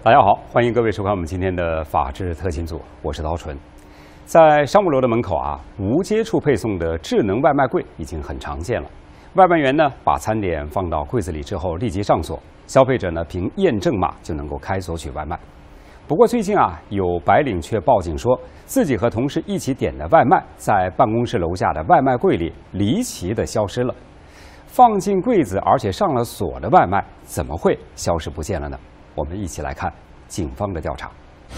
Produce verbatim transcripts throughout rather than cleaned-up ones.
大家好，欢迎各位收看我们今天的法治特勤组，我是刀纯。在商务楼的门口啊，无接触配送的智能外卖柜已经很常见了。外卖员呢，把餐点放到柜子里之后立即上锁，消费者呢凭验证码就能够开锁取外卖。不过最近啊，有白领却报警说，自己和同事一起点的外卖在办公室楼下的外卖柜里离奇的消失了。放进柜子而且上了锁的外卖，怎么会消失不见了呢？我们一起来看警方的调查。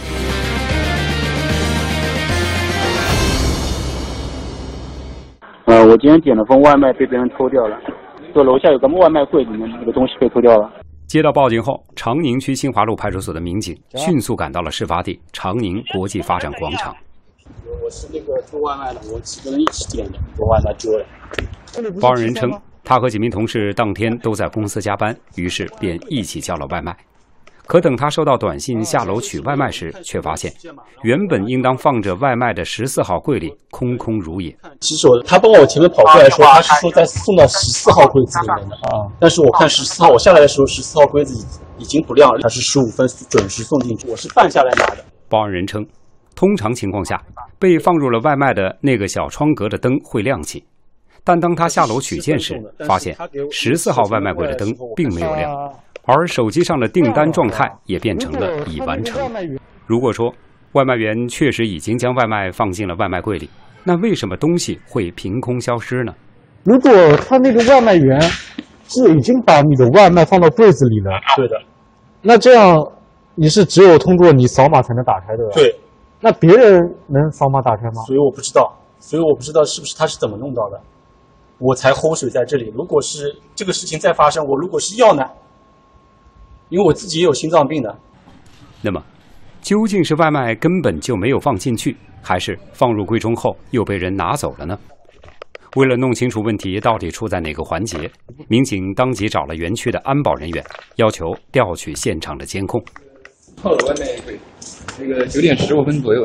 呃，我今天点了份外卖被别人偷掉了，就楼下有个外卖柜，里面那个东西被偷掉了。 接到报警后，长宁区新华路派出所的民警迅速赶到了事发地长宁国际发展广场。 我是那个做外卖的，我几个人一起点的，把外卖丢了。 报案人称，他和几名同事当天都在公司加班，于是便一起叫了外卖。可等他收到短信下楼取外卖时，却发现原本应当放着外卖的十四号柜里空空如也。 其实我他帮我前面跑过来说，他是说在送到十四号柜子里面的啊，但是我看十四号，我下来的时候十四号柜子已经不亮了，他是十五分准时送进去，我是半下来拿的。 报案人称，通常情况下，被放入了外卖的那个小窗格的灯会亮起，但当他下楼取件时，发现十四号外卖柜的灯并没有亮。而手机上的订单状态也变成了已完成。如果说外卖员确实已经将外卖放进了外卖柜里，那为什么东西会凭空消失呢？ 如果他那个外卖员是已经把你的外卖放到柜子里了， 对的， 那这样你是只有通过你扫码才能打开的吧？ 对。 那别人能扫码打开吗？ 所以我不知道，所以我不知道是不是他是怎么弄到的，我才齁水在这里。如果是这个事情再发生，我如果是要呢？因为我自己也有心脏病的。 那么，究竟是外卖根本就没有放进去，还是放入柜中后又被人拿走了呢？为了弄清楚问题到底出在哪个环节，民警当即找了园区的安保人员，要求调取现场的监控。 号的外卖柜，那个九点十五分左右。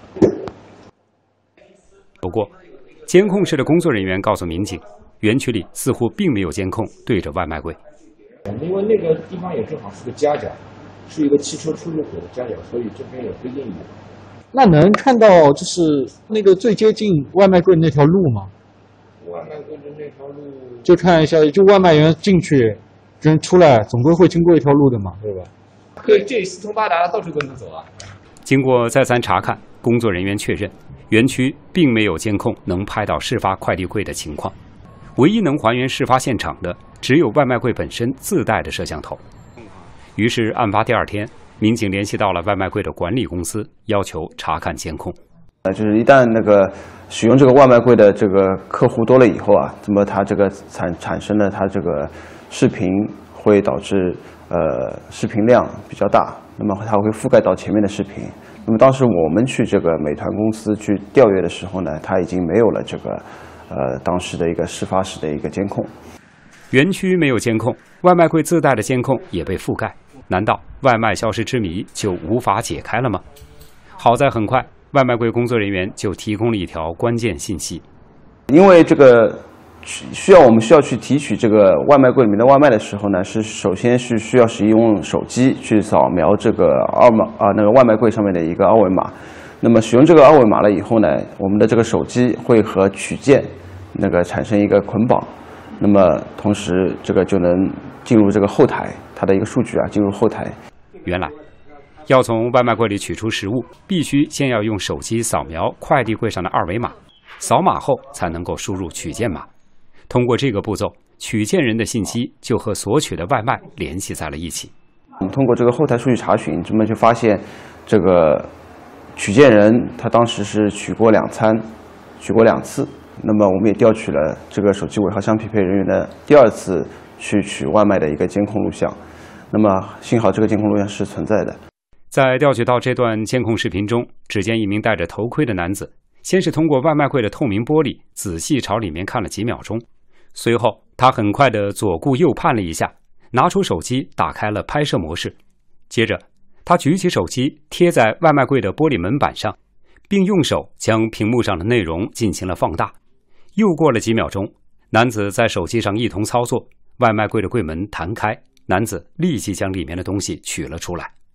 不过，监控室的工作人员告诉民警，园区里似乎并没有监控对着外卖柜。 因为那个地方也正好是个夹角，是一个汽车出入口的夹角，所以这边也不建议。 那能看到就是那个最接近外卖柜那条路吗？ 外卖柜的那条路， 就看一下，就外卖员进去，人出来，总归会经过一条路的嘛，对吧？ 对，这里四通八达，到处都能走啊。 经过再三查看，工作人员确认，园区并没有监控能拍到事发快递柜的情况。唯一能还原事发现场的，只有外卖柜本身自带的摄像头。于是，案发第二天，民警联系到了外卖柜的管理公司，要求查看监控。 呃，就是一旦那个使用这个外卖柜的这个客户多了以后啊，那么它这个产产生的它这个视频会导致呃视频量比较大，那么它会覆盖到前面的视频。那么当时我们去这个美团公司去调阅的时候呢，它已经没有了这个。呃，当时的一个事发时的一个监控， 园区没有监控，外卖柜自带的监控也被覆盖，难道外卖消失之谜就无法解开了吗？好在很快，外卖柜工作人员就提供了一条关键信息， 因为这个需要我们需要去提取这个外卖柜里面的外卖的时候呢，是首先是需要使用手机去扫描这个二码啊那个外卖柜上面的一个二维码。那么使用这个二维码了以后呢，我们的这个手机会和取件那个产生一个捆绑，那么同时这个就能进入这个后台，它的一个数据啊进入后台。 原来，要从外卖柜里取出食物，必须先要用手机扫描快递柜上的二维码，扫码后才能够输入取件码。通过这个步骤，取件人的信息就和索取的外卖联系在了一起。 我们通过这个后台数据查询，这么就发现这个。取件人他当时是取过两餐，取过两次。那么我们也调取了这个手机尾号相匹配人员的第二次去取外卖的一个监控录像。那么幸好这个监控录像是存在的。 在调取到这段监控视频中，只见一名戴着头盔的男子，先是通过外卖柜的透明玻璃仔细朝里面看了几秒钟，随后他很快的左顾右盼了一下，拿出手机打开了拍摄模式，接着。他举起手机贴在外卖柜的玻璃门板上，并用手将屏幕上的内容进行了放大。又过了几秒钟，男子在手机上一同操作，外卖柜的柜门弹开，男子立即将里面的东西取了出来。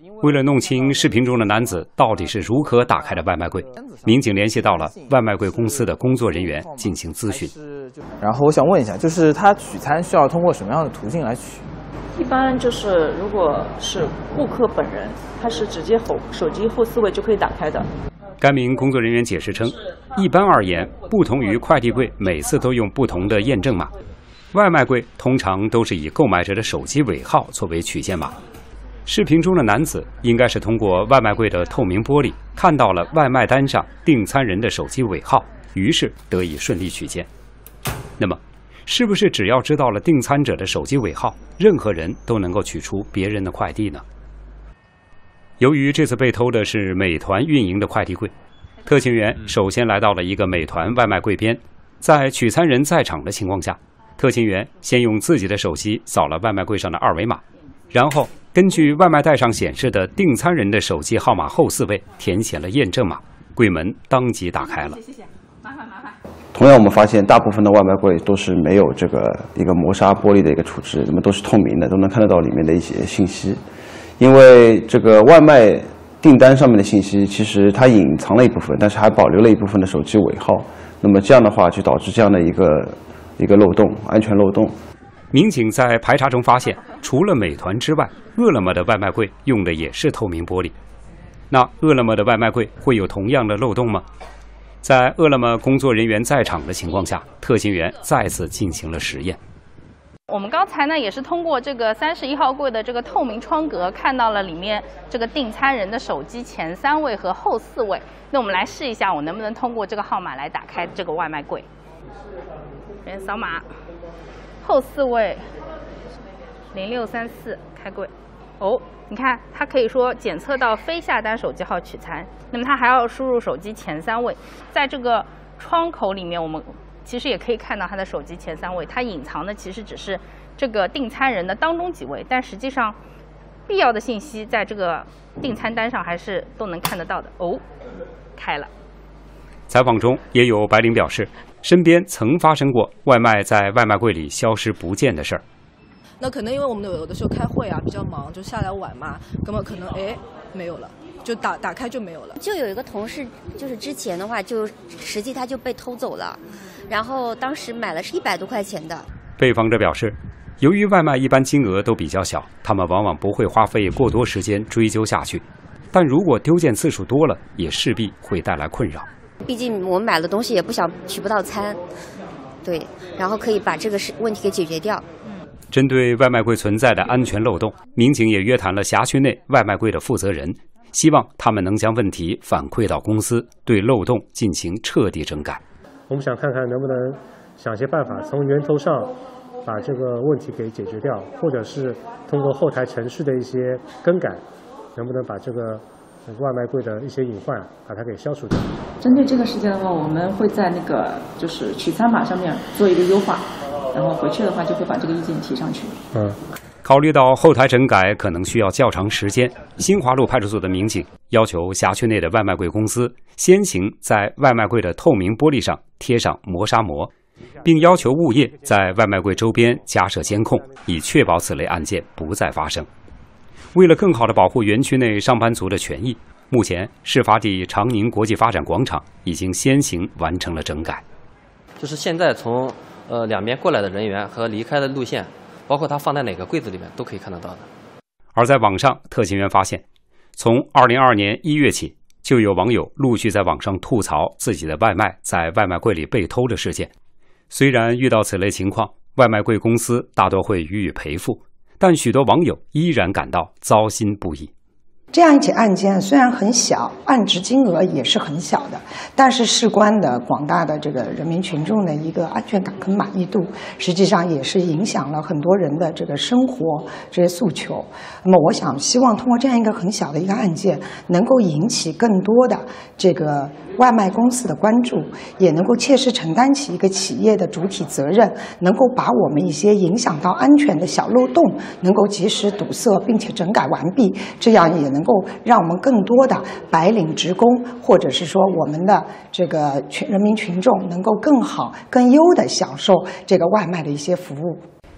为了弄清视频中的男子到底是如何打开的外卖柜，民警联系到了外卖柜公司的工作人员进行咨询。 然后我想问一下，就是他取餐需要通过什么样的途径来取？ 一般就是如果是顾客本人，他是直接手手机后四位就可以打开的。 该名工作人员解释称，一般而言，不同于快递柜每次都用不同的验证码，外卖柜通常都是以购买者的手机尾号作为取件码。视频中的男子应该是通过外卖柜的透明玻璃看到了外卖单上订餐人的手机尾号，于是得以顺利取件。那么，是不是只要知道了订餐者的手机尾号，任何人都能够取出别人的快递呢？由于这次被偷的是美团运营的快递柜，特勤员首先来到了一个美团外卖柜边，在取餐人在场的情况下，特勤员先用自己的手机扫了外卖柜上的二维码，然后根据外卖袋上显示的订餐人的手机号码后四位填写了验证码，柜门当即打开了。 同样，我们发现大部分的外卖柜都是没有这个一个磨砂玻璃的一个处置，那么都是透明的，都能看得到里面的一些信息。因为这个外卖订单上面的信息，其实它隐藏了一部分，但是还保留了一部分的手机尾号。那么这样的话，就导致这样的一个一个漏洞，安全漏洞。 民警在排查中发现，除了美团之外，饿了么的外卖柜用的也是透明玻璃。那饿了么的外卖柜会有同样的漏洞吗？在饿了么工作人员在场的情况下，特勤员再次进行了实验。 我们刚才呢也是通过这个三十一号柜的这个透明窗格，看到了里面这个订餐人的手机前三位和后四位。那我们来试一下，我能不能通过这个号码来打开这个外卖柜？人扫码，后四位零六三四开柜。哦，你看，它可以说检测到非下单手机号取餐，那么它还要输入手机前三位，在这个窗口里面，我们其实也可以看到他的手机前三位，它隐藏的其实只是这个订餐人的当中几位，但实际上必要的信息在这个订餐单上还是都能看得到的。哦，开了。 采访中也有白领表示，身边曾发生过外卖在外卖柜里消失不见的事儿。 那可能因为我们有的时候开会啊比较忙，就下来晚嘛，根本可能哎没有了。就打打开就没有了。 就有一个同事，就是之前的话，就实际他就被偷走了，然后当时买了是一百多块钱的。 被访者表示，由于外卖一般金额都比较小，他们往往不会花费过多时间追究下去，但如果丢件次数多了，也势必会带来困扰。 毕竟我们买了东西也不想取不到餐，对，然后可以把这个问题给解决掉。 针对外卖柜存在的安全漏洞，民警也约谈了辖区内外卖柜的负责人，希望他们能将问题反馈到公司，对漏洞进行彻底整改。 我们想看看能不能想些办法，从源头上把这个问题给解决掉，或者是通过后台程序的一些更改，能不能把这个外卖柜的一些隐患把它给消除掉。 针对这个事件的话，我们会在那个就是取餐码上面做一个优化，然后回去的话就会把这个意见提上去。 嗯。考虑到后台整改可能需要较长时间，新华路派出所的民警要求辖区内的外卖柜公司先行在外卖柜的透明玻璃上贴上磨砂膜，并要求物业在外卖柜周边加设监控，以确保此类案件不再发生。为了更好地保护园区内上班族的权益，目前事发地长宁国际发展广场已经先行完成了整改。 就是现在从呃两边过来的人员和离开的路线，包括它放在哪个柜子里面都可以看得到的。 而在网上，特勤员发现，从二零二二年一月起，就有网友陆续在网上吐槽自己的外卖在外卖柜里被偷的事件。虽然遇到此类情况，外卖柜公司大多会予以赔付，但许多网友依然感到糟心不已。 这样一起案件虽然很小，案值金额也是很小的，但是事关的广大的这个人民群众的一个安全感跟满意度，实际上也是影响了很多人的这个生活这些诉求。那么我想希望通过这样一个很小的一个案件，能够引起更多的这个外卖公司的关注，也能够切实承担起一个企业的主体责任，能够把我们一些影响到安全的小漏洞能够及时堵塞并且整改完毕，这样也能够让我们更多的白领职工，或者是说我们的这个全人民群众能够更好更优的享受这个外卖的一些服务。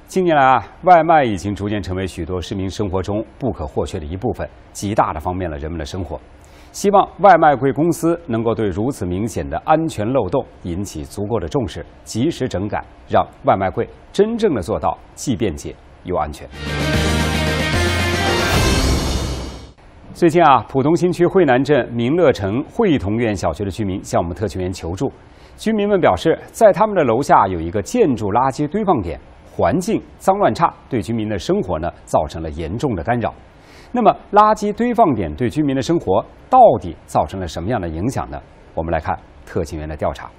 近年来啊，外卖已经逐渐成为许多市民生活中不可或缺的一部分，极大地方便了人们的生活。希望外卖贵公司能够对如此明显的安全漏洞引起足够的重视，及时整改，让外卖贵真正的做到既便捷又安全。最近啊，浦东新区惠南镇民乐城惠同苑小学的居民向我们特勤员求助。居民们表示，在他们的楼下有一个建筑垃圾堆放点，环境脏乱差，对居民的生活呢造成了严重的干扰。那么，垃圾堆放点对居民的生活到底造成了什么样的影响呢？我们来看特勤员的调查。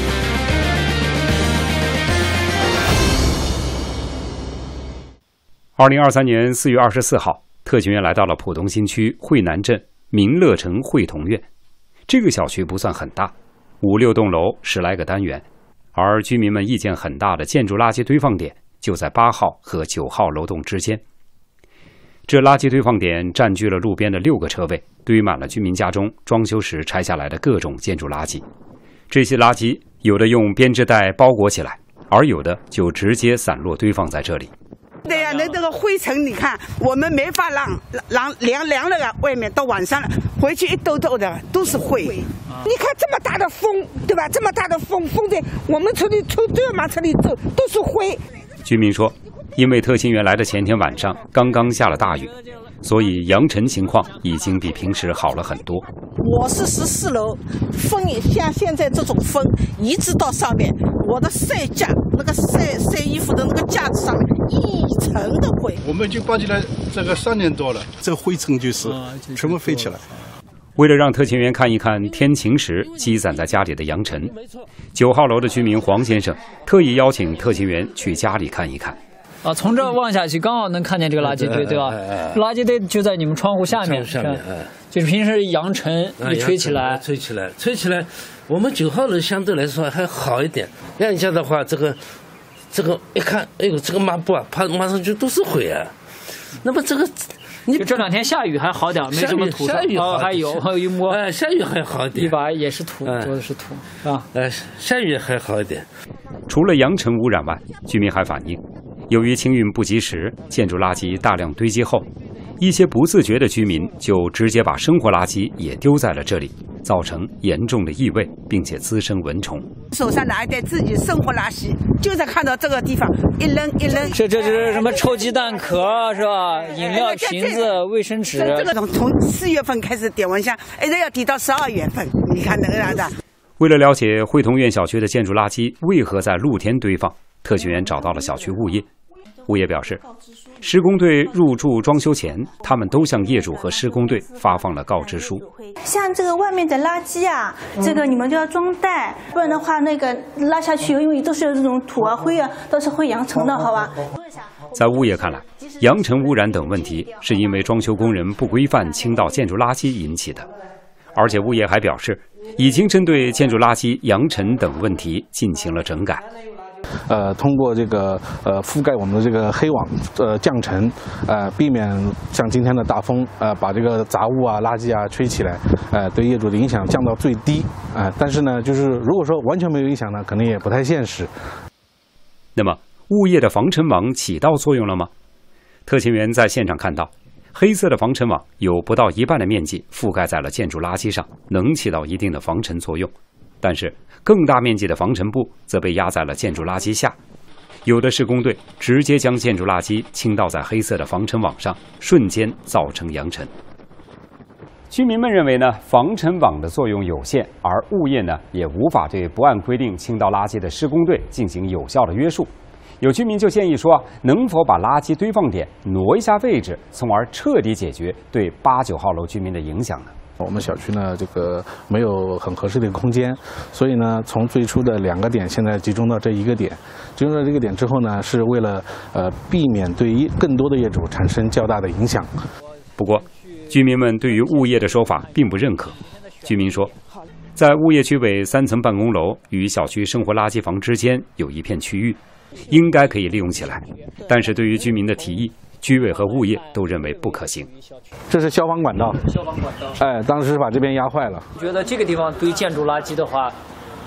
二零二三年四月二十四号，特勤员来到了浦东新区惠南镇民乐城惠同苑。这个小区不算很大，五六栋楼，十来个单元，而居民们意见很大的建筑垃圾堆放点就在八号和九号楼栋之间。这垃圾堆放点占据了路边的六个车位，堆满了居民家中装修时拆下来的各种建筑垃圾。这些垃圾有的用编织袋包裹起来，而有的就直接散落堆放在这里。 对呀、啊，那这个灰尘，你看我们没法让让凉凉那个外面，到晚上了回去一兜兜的都是灰。你看这么大的风，对吧？这么大的风，风的我们车里车都要往车里走，都是灰。 居民说，因为特勤员来的前天晚上刚刚下了大雨，所以扬尘情况已经比平时好了很多。 我是十四楼，风像现在这种风，一直到上面，我的晒架那个晒晒衣服的那个架子上面一层的灰。 我们已经搬进来这个三年多了，这个灰尘就是全部飞起来。 为了让特勤员看一看天晴时积攒在家里的扬尘，九号楼的居民黄先生特意邀请特勤员去家里看一看。 啊，从这望下去，刚好能看见这个垃圾堆，对吧？垃圾堆就在你们窗户下面， 下面， 就是平时扬尘一吹起来， 吹起来，吹起来。我们九号楼相对来说还好一点，这样一下的话，这个，这个一看，哎呦，这个抹布啊，怕马上就都是灰啊。那么这个， 你这两天下雨还好点，没什么土， 下雨哦，还有还有一摸， 哎，下雨还好一点， 一把也是土，做的是土，是吧？ 哎，下雨还好一点。 除了扬尘污染外，居民还反映，由于清运不及时，建筑垃圾大量堆积后，一些不自觉的居民就直接把生活垃圾也丢在了这里，造成严重的异味，并且滋生蚊虫。 手上拿一袋自己生活垃圾，就在看到这个地方一扔一扔。 这这是什么臭鸡蛋壳是吧？饮料瓶子、卫生纸。 这个从从四月份开始点蚊香，一直要抵到十二月份，你看那个样子。 为了了解惠同苑小区的建筑垃圾为何在露天堆放，特勤员找到了小区物业。物业表示，施工队入住装修前，他们都向业主和施工队发放了告知书。 像这个外面的垃圾啊，这个你们就要装袋，不然的话那个拉下去，因为都是有这种土啊、灰啊，都是会扬尘的，好吧？ 在物业看来，扬尘污染等问题是因为装修工人不规范倾倒建筑垃圾引起的，而且物业还表示，已经针对建筑垃圾扬尘等问题进行了整改。 呃，通过这个呃覆盖我们的这个黑网，呃降尘，呃避免像今天的大风，呃把这个杂物啊、垃圾啊吹起来，呃对业主的影响降到最低啊、呃。但是呢，就是如果说完全没有影响呢，可能也不太现实。 那么，物业的防尘网起到作用了吗？特勤员在现场看到，黑色的防尘网有不到一半的面积覆盖在了建筑垃圾上，能起到一定的防尘作用。但是，更大面积的防尘布则被压在了建筑垃圾下，有的施工队直接将建筑垃圾倾倒在黑色的防尘网上，瞬间造成扬尘。居民们认为呢，防尘网的作用有限，而物业呢也无法对不按规定倾倒垃圾的施工队进行有效的约束。有居民就建议说，能否把垃圾堆放点挪一下位置，从而彻底解决对八九号楼居民的影响呢？ 我们小区呢，这个没有很合适的空间，所以呢，从最初的两个点，现在集中到这一个点。集中到这个点之后呢，是为了呃避免对于更多的业主产生较大的影响。不过，居民们对于物业的说法并不认可。居民说，在物业区委三层办公楼与小区生活垃圾房之间有一片区域，应该可以利用起来。但是对于居民的提议，居委和物业都认为不可行。这是消防管道， 消防管道。 哎，当时把这边压坏了。 觉得这个地方堆建筑垃圾的话，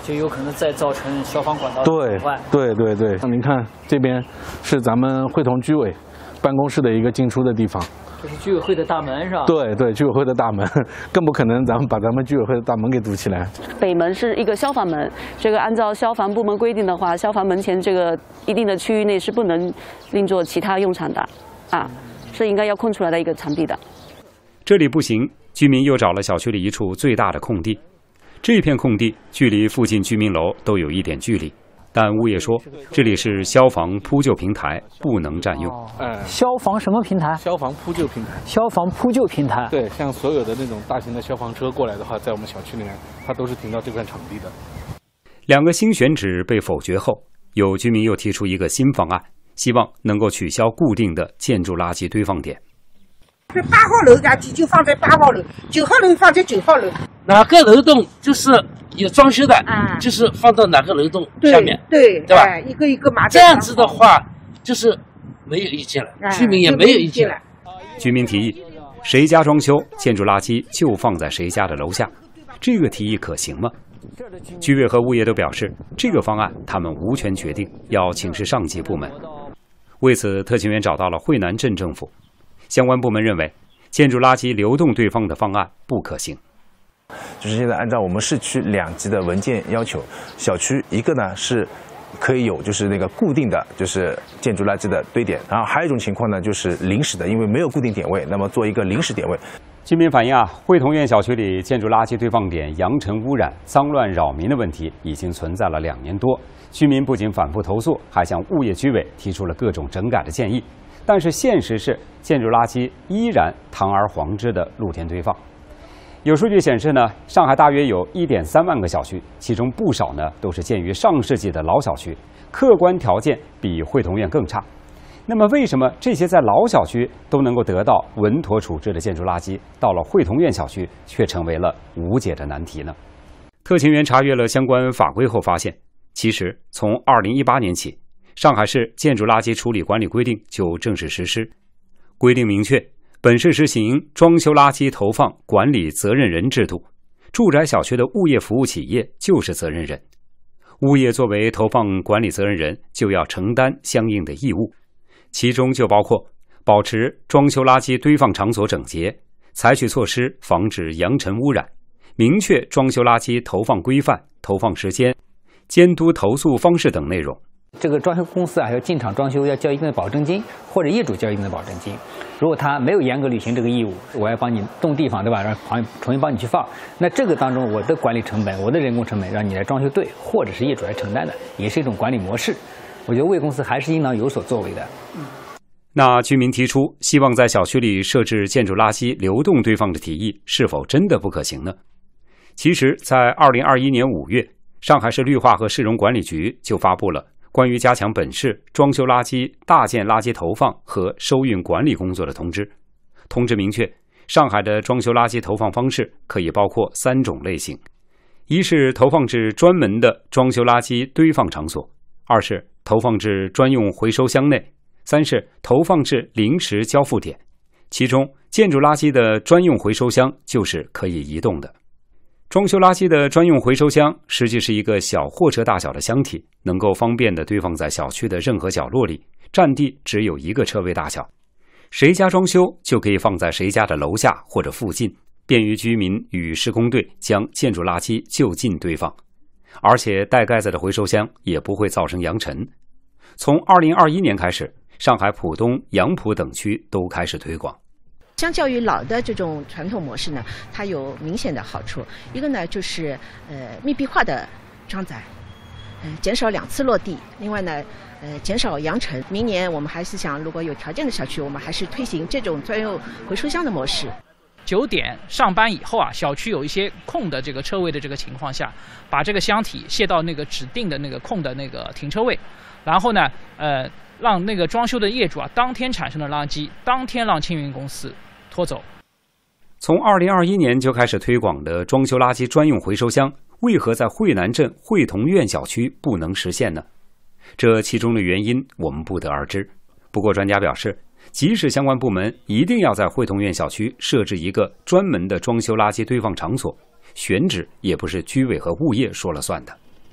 就有可能再造成消防管道的对破坏。 对对对，那您看这边是咱们会同居委办公室的一个进出的地方。 这是居委会的大门是吧？ 对对，居委会的大门，更不可能咱们把咱们居委会的大门给堵起来。 北门是一个消防门，这个按照消防部门规定的话，消防门前这个一定的区域内是不能另做其他用场的，啊，是应该要空出来的一个场地的。 这里不行，居民又找了小区里一处最大的空地。这片空地距离附近居民楼都有一点距离。但物业说，这里是消防扑救平台，不能占用。 哎， 消防什么平台？ 消防扑救平台。 消防扑救平台。 对，像所有的那种大型的消防车过来的话，在我们小区里面，它都是停到这片场地的。 两个新选址被否决后，有居民又提出一个新方案，希望能够取消固定的建筑垃圾堆放点。 这八号楼垃圾就放在八号楼，九号楼放在九号楼。 哪个楼栋就是有装修的，啊、就是放到哪个楼栋下面， 对对吧、 哎？一个一个码。 这样子的话，就是没有意见了，哎、居民也没有意见了。 居民提议，谁家装修，建筑垃圾就放在谁家的楼下，这个提议可行吗？居委和物业都表示，这个方案他们无权决定，要请示上级部门。为此，特勤员找到了惠南镇政府，相关部门认为，建筑垃圾流动堆放的方案不可行。 就是现在按照我们市区两级的文件要求，小区一个呢是可以有就是那个固定的就是建筑垃圾的堆点，然后还有一种情况呢就是临时的，因为没有固定点位，那么做一个临时点位。 居民反映啊，惠同苑小区里建筑垃圾堆放点扬尘污染、脏乱扰民的问题已经存在了两年多。居民不仅反复投诉，还向物业居委提出了各种整改的建议。但是现实是，建筑垃圾依然堂而皇之的露天堆放。有数据显示呢，上海大约有 一点三万个小区，其中不少呢都是建于上世纪的老小区，客观条件比惠同苑更差。那么，为什么这些在老小区都能够得到稳妥处置的建筑垃圾，到了惠同苑小区却成为了无解的难题呢？特勤员查阅了相关法规后发现，其实从二零一八年起，上海市建筑垃圾处理管理规定就正式实施，规定明确，本市实行装修垃圾投放管理责任人制度，住宅小区的物业服务企业就是责任人，物业作为投放管理责任人，就要承担相应的义务，其中就包括保持装修垃圾堆放场所整洁，采取措施防止扬尘污染，明确装修垃圾投放规范、投放时间、监督投诉方式等内容。 这个装修公司啊，要进场装修要交一定的保证金，或者业主交一定的保证金。如果他没有严格履行这个义务，我要帮你动地方，对吧？让重重新帮你去放，那这个当中我的管理成本、我的人工成本让你来装修队或者是业主来承担的，也是一种管理模式。我觉得物业公司还是应当有所作为的。 那居民提出希望在小区里设置建筑垃圾流动堆放的提议，是否真的不可行呢？其实，在二零二一年五月，上海市绿化和市容管理局就发布了关于加强本市装修垃圾大件垃圾投放和收运管理工作的通知。通知明确，上海的装修垃圾投放方式可以包括三种类型：一是投放至专门的装修垃圾堆放场所；二是投放至专用回收箱内；三是投放至临时交付点。其中，建筑垃圾的专用回收箱就是可以移动的。装修垃圾的专用回收箱实际是一个小货车大小的箱体，能够方便地堆放在小区的任何角落里，占地只有一个车位大小。谁家装修就可以放在谁家的楼下或者附近，便于居民与施工队将建筑垃圾就近堆放。而且带盖子的回收箱也不会造成扬尘。从二零二一年开始，上海浦东、杨浦等区都开始推广。 相较于老的这种传统模式呢，它有明显的好处。一个呢就是呃密闭化的装载，呃减少两次落地。另外呢，呃减少扬尘。明年我们还是想，如果有条件的小区，我们还是推行这种专用回收箱的模式。 九点上班以后啊，小区有一些空的这个车位的这个情况下，把这个箱体卸到那个指定的那个空的那个停车位，然后呢，呃让那个装修的业主啊，当天产生的垃圾，当天让清运公司拖走。 从二零二一年就开始推广的装修垃圾专用回收箱，为何在惠南镇惠同苑小区不能实现呢？这其中的原因我们不得而知。不过专家表示，即使相关部门一定要在惠同苑小区设置一个专门的装修垃圾堆放场所，选址也不是居委和物业说了算的。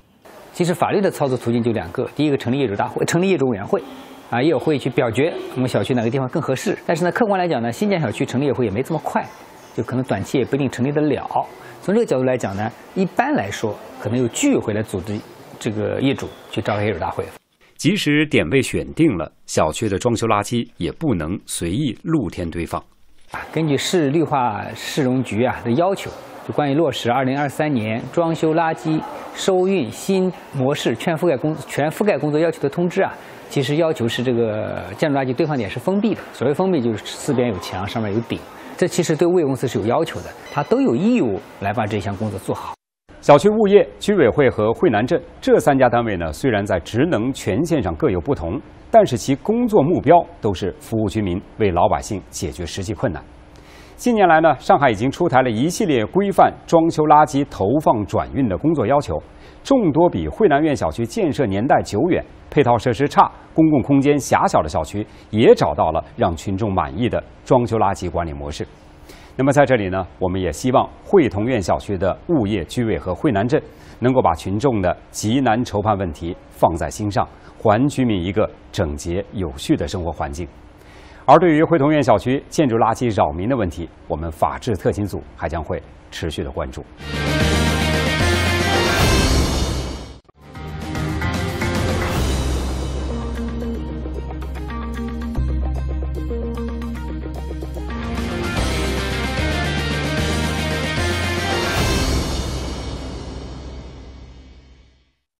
其实法律的操作途径就两个，第一个成立业主大会，成立业主委员会，啊，业委会去表决我们小区哪个地方更合适。但是呢，客观来讲呢，新建小区成立业委会也没这么快，就可能短期也不一定成立得了。从这个角度来讲呢，一般来说可能由居委会来组织这个业主去召开业主大会。 即使点位选定了，小区的装修垃圾也不能随意露天堆放。 啊，根据市绿化市容局啊的要求，就关于落实二零二三年装修垃圾收运新模式全覆盖工全覆盖工作要求的通知啊，其实要求是这个建筑垃圾堆放点是封闭的。所谓封闭，就是四边有墙，上面有顶。这其实对物业公司是有要求的，它都有义务来把这项工作做好。 小区物业、居委会和惠南镇这三家单位呢，虽然在职能权限上各有不同，但是其工作目标都是服务居民，为老百姓解决实际困难。近年来呢，上海已经出台了一系列规范装修垃圾投放转运的工作要求。众多比惠南苑小区建设年代久远、配套设施差、公共空间狭小的小区，也找到了让群众满意的装修垃圾管理模式。那么在这里呢，我们也希望惠同苑小区的物业、居委和惠南镇能够把群众的急难愁盼问题放在心上，还居民一个整洁有序的生活环境。而对于惠同苑小区建筑垃圾扰民的问题，我们法治特勤组还将会持续的关注。